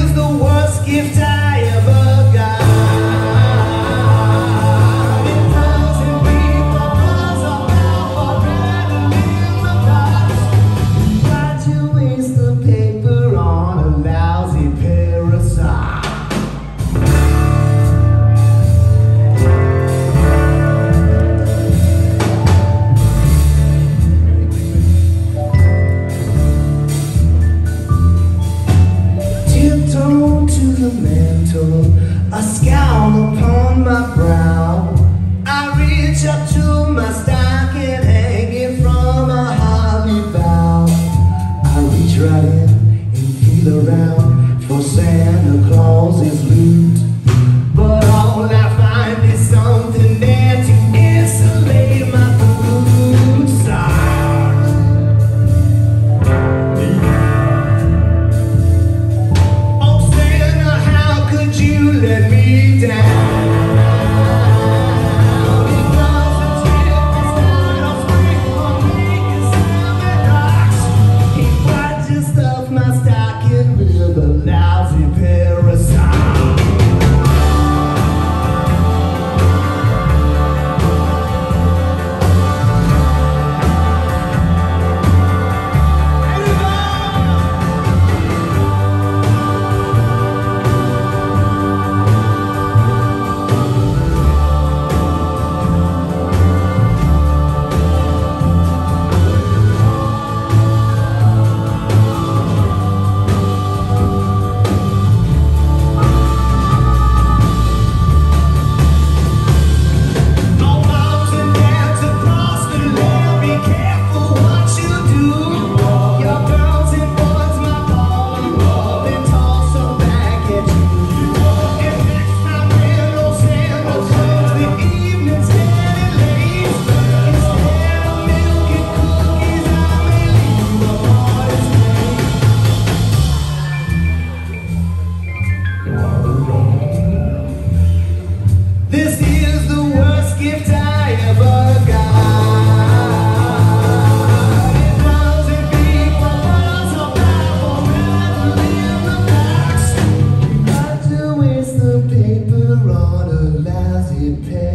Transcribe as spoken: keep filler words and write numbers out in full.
is the worst gift I ever got. It doesn't beat my buzz about forever in the past. Why'd you waste the paper on a lousy parasite? Tiptoe to the mantle, a scowl upon my brow. I reach up to my stocking hanging from a holly bough. I reach right in and feel around for Santa Claus's loot, but all I find is something there to insulate my food side. Oh Santa, how could you let me down? Stuff my stocking with a lousy parasite. This is the worst gift I ever got. It doesn't beat my buzz about forever in the past. Got to waste the paper on a lousy pair.